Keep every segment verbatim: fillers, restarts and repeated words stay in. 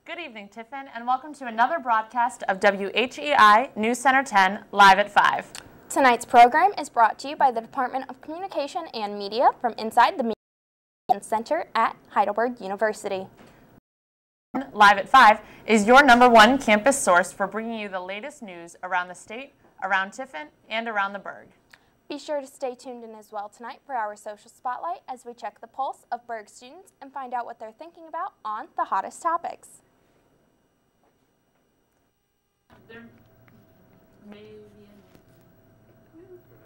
Good evening, Tiffin, and welcome to another broadcast of W H E I News Center ten, live at five. Tonight's program is brought to you by the Department of Communication and Media from inside the Media Center at Heidelberg University. Live at five is your number one campus source for bringing you the latest news around the state, around Tiffin, and around the Burg. Be sure to stay tuned in as well tonight for our social spotlight as we check the pulse of Burg students and find out what they're thinking about on the hottest topics. There may be a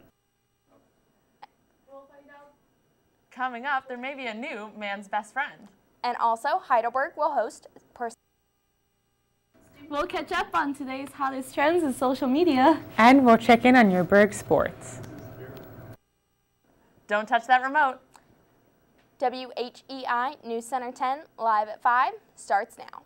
we'll find out. Coming up, there may be a new man's best friend. And also, Heidelberg will host person. We'll catch up on today's hottest trends in social media. And we'll check in on your Burg sports. Don't touch that remote. W H E I News Center ten, live at five, starts now.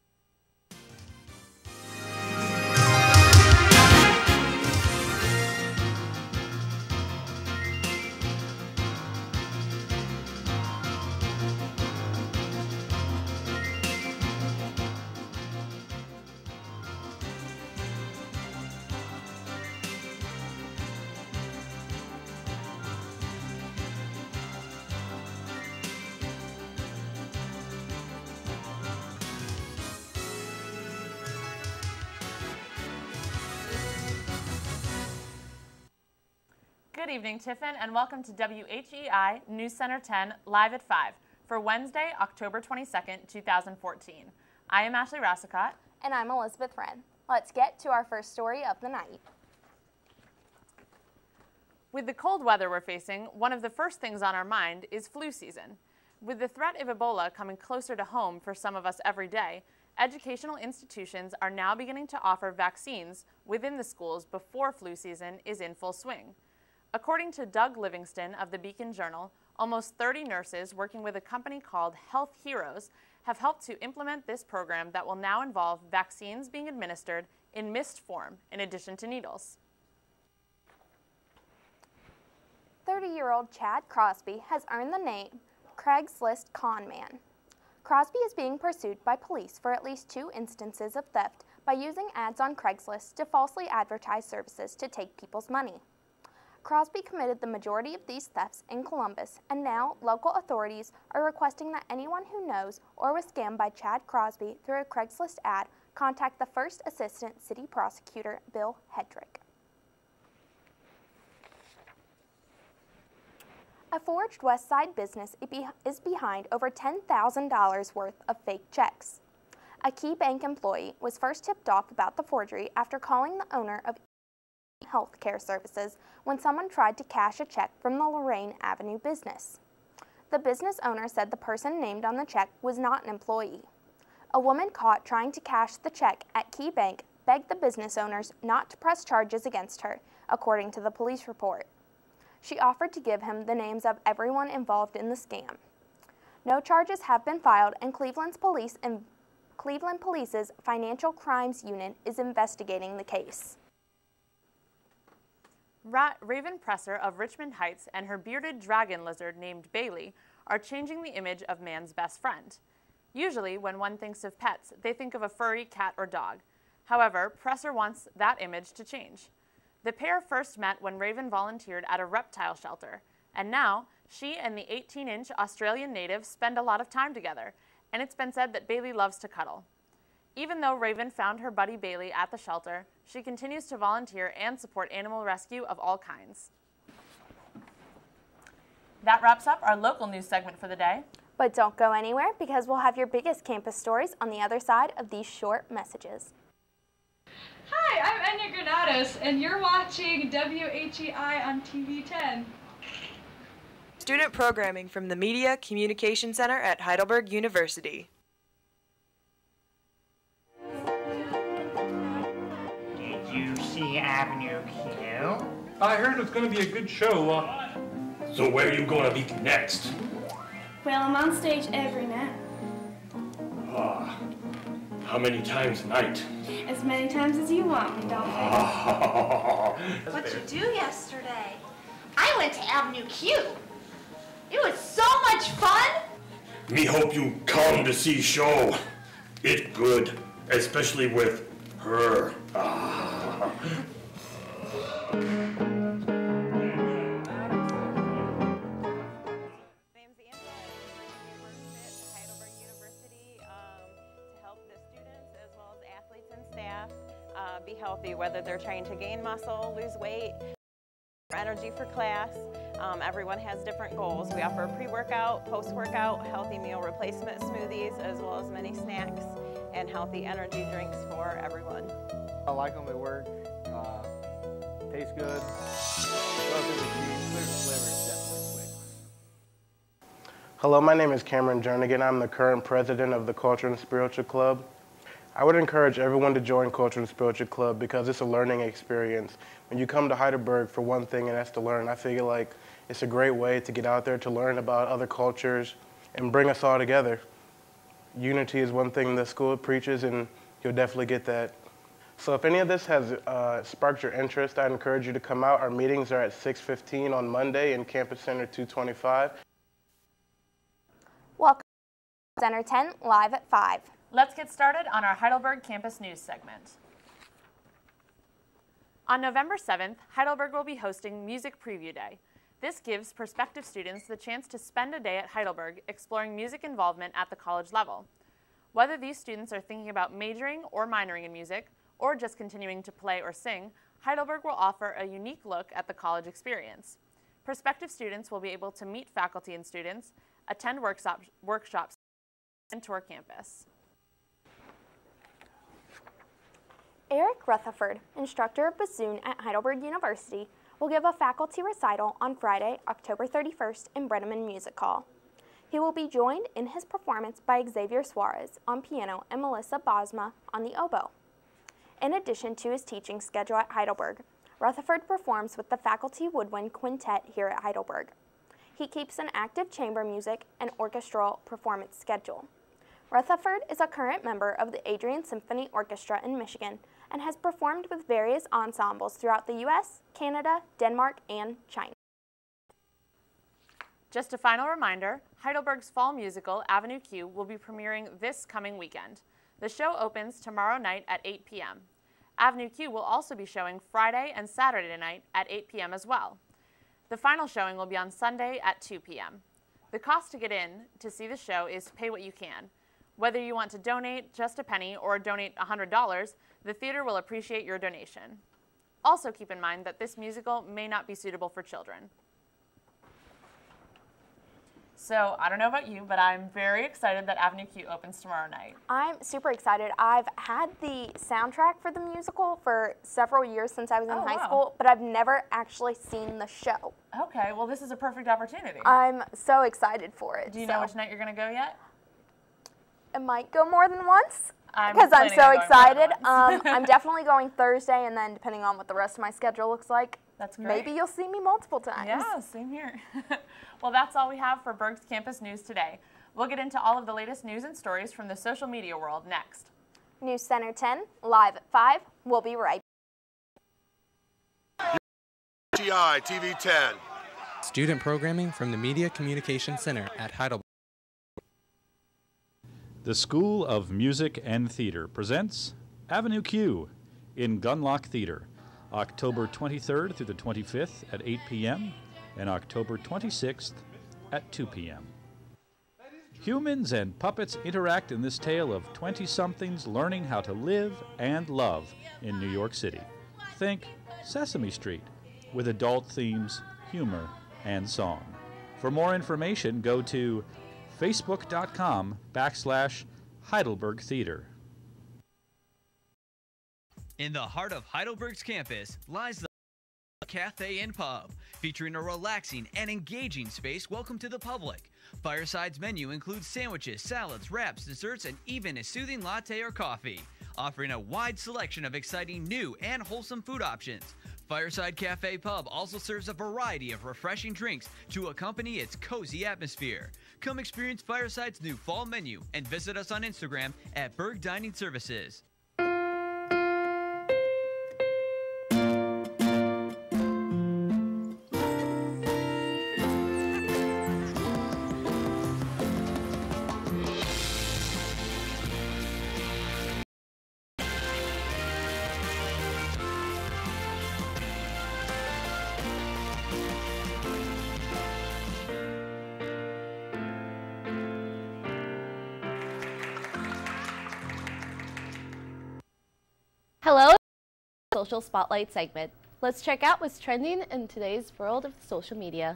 Good evening, Tiffin, and welcome to W H E I News Center ten, live at five, for Wednesday, October twenty-second, two thousand fourteen. I am Ashley Rassicott. And I'm Elizabeth Wren. Let's get to our first story of the night. With the cold weather we're facing, one of the first things on our mind is flu season. With the threat of Ebola coming closer to home for some of us every day, educational institutions are now beginning to offer vaccines within the schools before flu season is in full swing. According to Doug Livingston of the Beacon Journal, almost thirty nurses working with a company called Health Heroes have helped to implement this program that will now involve vaccines being administered in mist form in addition to needles. thirty-year-old Chad Crosby has earned the name Craigslist Con Man. Crosby is being pursued by police for at least two instances of theft by using ads on Craigslist to falsely advertise services to take people's money. Crosby committed the majority of these thefts in Columbus, and now local authorities are requesting that anyone who knows or was scammed by Chad Crosby through a Craigslist ad contact the First Assistant City Prosecutor, Bill Hedrick. A Forged West Side business is behind over ten thousand dollars worth of fake checks. A Key Bank employee was first tipped off about the forgery after calling the owner of Health Care Services when someone tried to cash a check from the Lorraine Avenue business. The business owner said the person named on the check was not an employee. A woman caught trying to cash the check at Key Bank begged the business owners not to press charges against her, according to the police report. She offered to give him the names of everyone involved in the scam. No charges have been filed, and Cleveland's police and Cleveland Police's Financial Crimes Unit is investigating the case. Ra Raven Presser of Richmond Heights and her bearded dragon lizard named Bailey are changing the image of man's best friend. Usually, when one thinks of pets, they think of a furry cat or dog. However, Presser wants that image to change. The pair first met when Raven volunteered at a reptile shelter, and now she and the eighteen inch Australian native spend a lot of time together, and it's been said that Bailey loves to cuddle. Even though Raven found her buddy Bailey at the shelter, she continues to volunteer and support animal rescue of all kinds. That wraps up our local news segment for the day. But don't go anywhere, because we'll have your biggest campus stories on the other side of these short messages. Hi, I'm Enya Granados, and you're watching W H E I on T V ten. Student programming from the Media Communication Center at Heidelberg University. You see Avenue Q? I heard it's going to be a good show. Uh, so where are you going to be next? Well, I'm on stage every night. Ah, how many times a night? As many times as you want me, don't you? What'd you do yesterday? I went to Avenue Q. It was so much fun. Me hope you come to see show. it good, especially with her. Ah. Uh, be healthy, whether they're trying to gain muscle, lose weight, energy for class. Um, everyone has different goals. We offer pre-workout, post-workout, healthy meal replacement smoothies, as well as many snacks and healthy energy drinks for everyone. I like them, they work, uh, taste good, relatively cheap, food flavor is definitely quick. Hello, my name is Cameron Jernigan. I'm the current president of the Culture and Spiritual Club. I would encourage everyone to join Culture and Spiritual Club because it's a learning experience. When you come to Heidelberg for one thing and that's to learn, I feel like it's a great way to get out there to learn about other cultures and bring us all together. Unity is one thing the school preaches, and you'll definitely get that. So if any of this has uh, sparked your interest, I encourage you to come out. Our meetings are at six fifteen on Monday in Campus Center two twenty-five. Welcome to Center ten, live at five. Let's get started on our Heidelberg Campus News segment. On November seventh, Heidelberg will be hosting Music Preview Day. This gives prospective students the chance to spend a day at Heidelberg exploring music involvement at the college level. Whether these students are thinking about majoring or minoring in music, or just continuing to play or sing, Heidelberg will offer a unique look at the college experience. Prospective students will be able to meet faculty and students, attend workshop, workshops, and tour campus. Eric Rutherford, instructor of bassoon at Heidelberg University, will give a faculty recital on Friday, October thirty-first in Brenneman Music Hall. He will be joined in his performance by Xavier Suarez on piano and Melissa Bosma on the oboe. In addition to his teaching schedule at Heidelberg, Rutherford performs with the Faculty Woodwind Quintet here at Heidelberg. He keeps an active chamber music and orchestral performance schedule. Rutherford is a current member of the Adrian Symphony Orchestra in Michigan and has performed with various ensembles throughout the U S, Canada, Denmark, and China. Just a final reminder, Heidelberg's fall musical, Avenue Q, will be premiering this coming weekend. The show opens tomorrow night at eight p m Avenue Q will also be showing Friday and Saturday night at eight p m as well. The final showing will be on Sunday at two p m The cost to get in to see the show is pay what you can. Whether you want to donate just a penny or donate one hundred dollars, the theater will appreciate your donation. Also keep in mind that this musical may not be suitable for children. So, I don't know about you, but I'm very excited that Avenue Q opens tomorrow night. I'm super excited. I've had the soundtrack for the musical for several years since I was in oh, high wow. school, but I've never actually seen the show. Okay, well this is a perfect opportunity. I'm so excited for it. Do you so. know which night you're going to go yet? It might go more than once I'm because I'm, so excited. um, I'm definitely going Thursday, and then depending on what the rest of my schedule looks like, that's great. Maybe you'll see me multiple times. Yeah, same here. Well, that's all we have for Berg's Campus News today. We'll get into all of the latest news and stories from the social media world next. News Center ten, live at five. We'll be right back. G I T V ten. Student programming from the Media Communication Center at Heidelberg. The School of Music and Theater presents Avenue Q in Gunlock Theater, October twenty-third through the twenty-fifth at eight p m and October twenty-sixth at two p m Humans and puppets interact in this tale of twenty-somethings learning how to live and love in New York City. Think Sesame Street, with adult themes, humor, and song. For more information, go to facebook.com backslash Heidelberg Theater. In the heart of Heidelberg's campus lies the Cafe and Pub, featuring a relaxing and engaging space welcome to the public. Fireside's menu includes sandwiches, salads, wraps, desserts, and even a soothing latte or coffee, offering a wide selection of exciting new and wholesome food options. Fireside Cafe Pub also serves a variety of refreshing drinks to accompany its cozy atmosphere. Come experience Fireside's new fall menu and visit us on Instagram at Berg Dining Services. Social Spotlight segment. Let's check out what's trending in today's world of social media.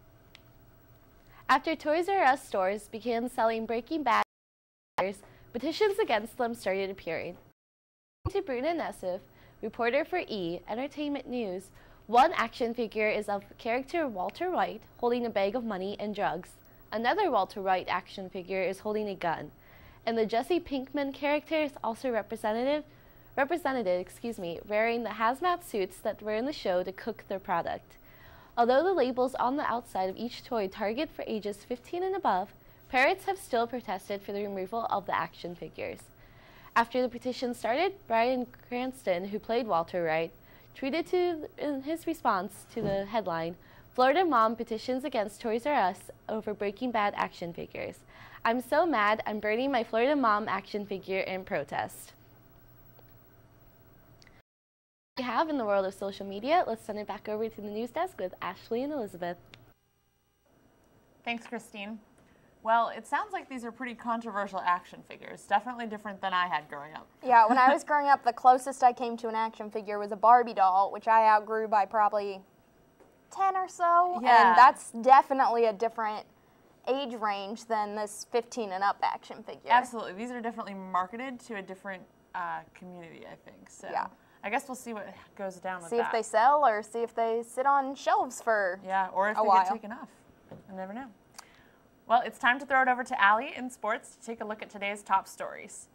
After Toys R Us stores began selling Breaking Bad, petitions against them started appearing. According to Bruna Nessif, reporter for E! Entertainment News, one action figure is of character Walter White holding a bag of money and drugs. Another Walter White action figure is holding a gun. And the Jesse Pinkman character is also representative, represented excuse me, wearing the hazmat suits that were in the show to cook their product. Although the labels on the outside of each toy target for ages fifteen and above, parents have still protested for the removal of the action figures. After the petition started, Bryan Cranston, who played Walter White, tweeted to, in his response to the headline, "Florida mom petitions against Toys R Us over Breaking Bad action figures. I'm so mad, I'm burning my Florida mom action figure in protest." We have in the world of social media. Let's send it back over to the news desk with Ashley and Elizabeth. Thanks, Christine. Well, it sounds like these are pretty controversial action figures, definitely different than I had growing up. Yeah, when I was growing up, the closest I came to an action figure was a Barbie doll, which I outgrew by probably ten or so. Yeah. And that's definitely a different age range than this fifteen and up action figure. Absolutely. These are definitely marketed to a different uh, community, I think. So yeah. I guess we'll see what goes down with see that. See if they sell or see if they sit on shelves for yeah, or if a they while. get taken off. You never know. Well, it's time to throw it over to Allie in sports to take a look at today's top stories.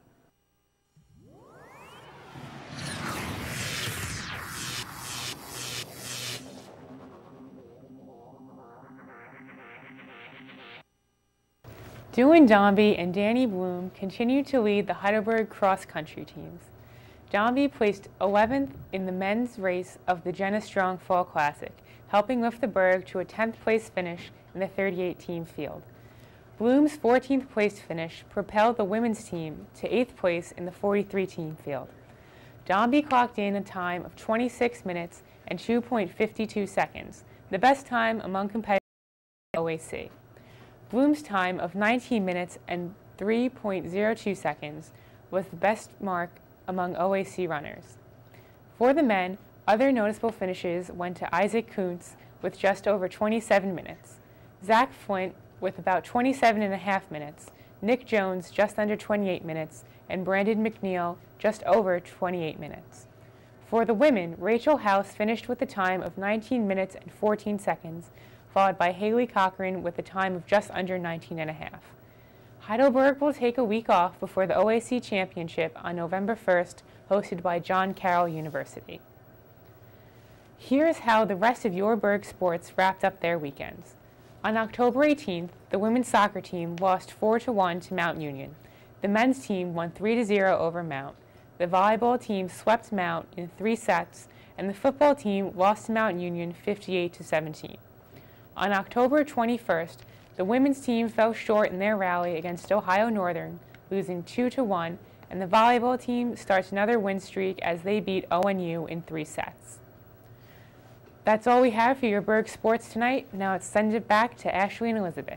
Doohan Dombey and Danny Bloom continue to lead the Heidelberg cross-country teams. Dombey placed eleventh in the men's race of the Jenna Strong Fall Classic, helping lift the Berg to a tenth place finish in the thirty-eight team field. Bloom's fourteenth place finish propelled the women's team to eighth place in the forty-three team field. Dombey clocked in a time of twenty-six minutes and two point five two seconds, the best time among competitors in O A C. Bloom's time of nineteen minutes and three point zero two seconds was the best mark among O A C runners. For the men, other noticeable finishes went to Isaac Kuntz with just over twenty-seven minutes, Zach Flint with about twenty-seven and a half minutes, Nick Jones just under twenty-eight minutes, and Brandon McNeil just over twenty-eight minutes. For the women, Rachel House finished with a time of nineteen minutes and fourteen seconds, followed by Haley Cochran with a time of just under nineteen and a half. Heidelberg will take a week off before the O A C Championship on November first, hosted by John Carroll University. Here's how the rest of your Berg sports wrapped up their weekends. On October eighteenth, the women's soccer team lost four to one to Mount Union. The men's team won three to zero over Mount. The volleyball team swept Mount in three sets, and the football team lost to Mount Union fifty-eight to seventeen. On October twenty-first, the women's team fell short in their rally against Ohio Northern, losing two to one, and the volleyball team starts another win streak as they beat O N U in three sets. That's all we have for your Berg Sports tonight. Now let's send it back to Ashley and Elizabeth.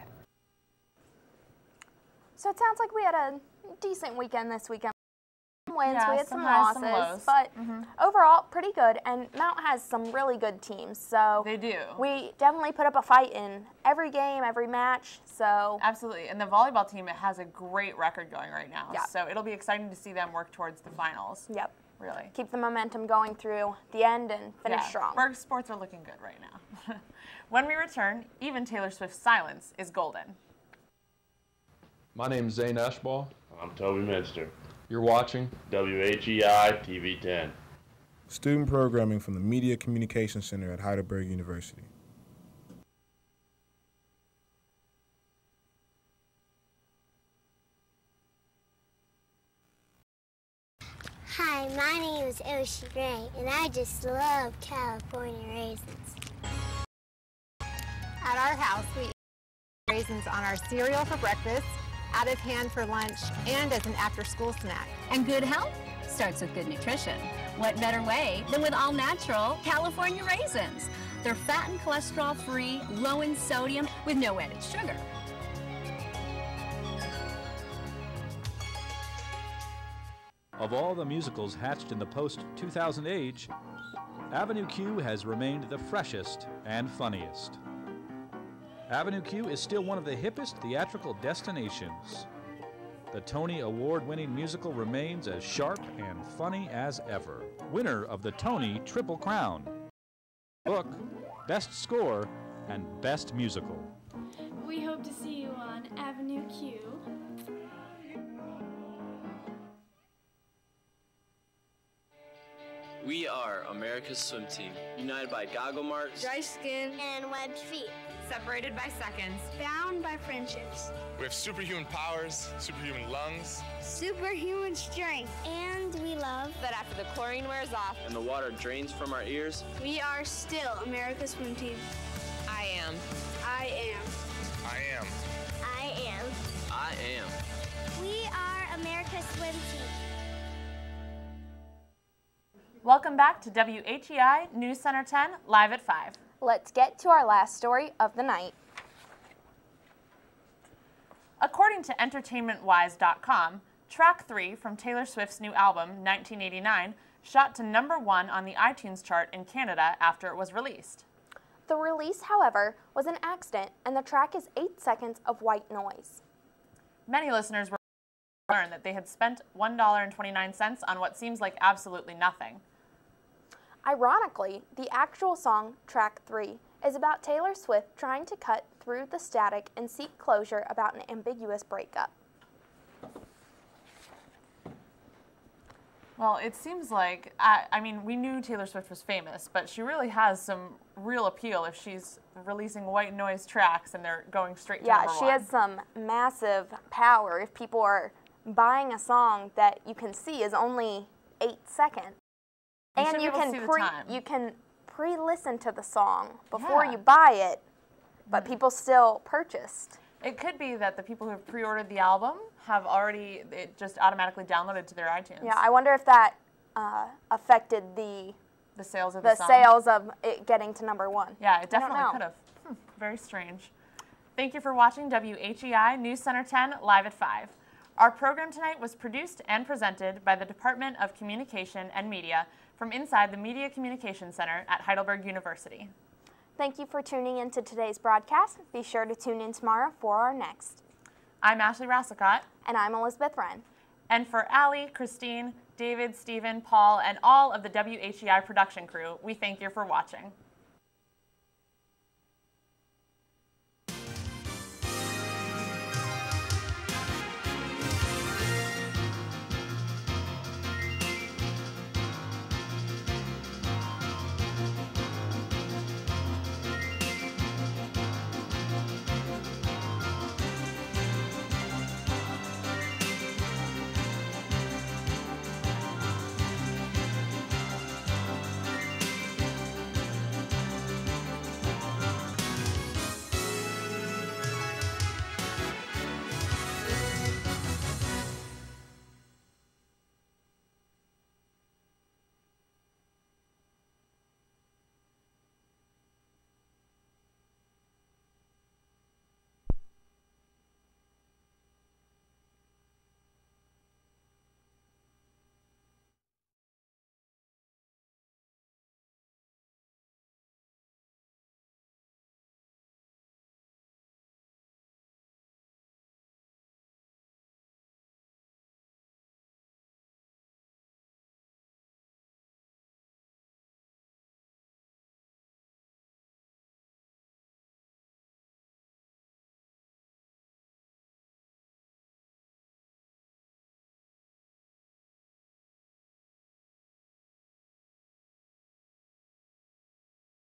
So it sounds like we had a decent weekend this weekend. Some wins, Yeah, we had some some highs, losses, some lows. but Mhm. overall pretty good. And Mount has some really good teams, so They do. we definitely put up a fight in every game, every match. So Absolutely, and the volleyball team, it has a great record going right now. Yeah. So it'll be exciting to see them work towards the finals. Yep. Really. Keep the momentum going through the end and finish Yeah, strong. Berg sports are looking good right now. When we return, even Taylor Swift's silence is golden. My name's Zane Ashball. I'm Toby Minster. You're watching W H E I T V ten. Student programming from the Media Communication Center at Heidelberg University. Hi, my name is Ocean Ray, and I just love California raisins. At our house, we eat raisins on our cereal for breakfast, out of hand for lunch, and as an after-school snack. And good health starts with good nutrition. What better way than with all-natural California raisins? They're fat and cholesterol-free, low in sodium, with no added sugar. A Of all the musicals hatched in the post two thousand age, Avenue Q has remained the freshest and funniest. Avenue Q is still one of the hippest theatrical destinations. The Tony Award-winning musical remains as sharp and funny as ever. Winner of the Tony Triple Crown. Book, Best Score, and Best Musical. We hope to see you on Avenue Q. We are America's swim team, united by goggle marks, dry skin, and webbed feet. Separated by seconds. Bound by friendships. We have superhuman powers, superhuman lungs, superhuman strength. And we love that after the chlorine wears off and the water drains from our ears, we are still America's swim team. I am. I am. I am. I am. I am. We are America's swim team. Welcome back to W H E I News Center ten, live at five. Let's get to our last story of the night. According to entertainment wise dot com, track three from Taylor Swift's new album, nineteen eighty-nine, shot to number one on the iTunes chart in Canada after it was released. The release, however, was an accident, and the track is eight seconds of white noise. Many listeners were learned that they had spent one dollar and twenty-nine cents on what seems like absolutely nothing. Ironically, the actual song, track three, is about Taylor Swift trying to cut through the static and seek closure about an ambiguous breakup. Well, it seems like, I, I mean, we knew Taylor Swift was famous, but she really has some real appeal if she's releasing white noise tracks and they're going straight to yeah, number she one. has some massive power if people are buying a song that you can see is only eight seconds. You and you can, pre, you can pre-listen to the song before Yeah. you buy it, but people still purchased. It could be that the people who have pre-ordered the album have already, it just automatically downloaded to their iTunes. Yeah, I wonder if that uh, affected the the sales of the, the song. sales of it getting to number one. Yeah, it I don't definitely know. could have. Hmm, very strange. Thank you for watching W H E I News Center ten, live at five. Our program tonight was produced and presented by the Department of Communication and Media from inside the Media Communication Center at Heidelberg University. Thank you for tuning in to today's broadcast. Be sure to tune in tomorrow for our next. I'm Ashley Rassicott. And I'm Elizabeth Wren. And for Allie, Christine, David, Stephen, Paul, and all of the W H E I production crew, we thank you for watching.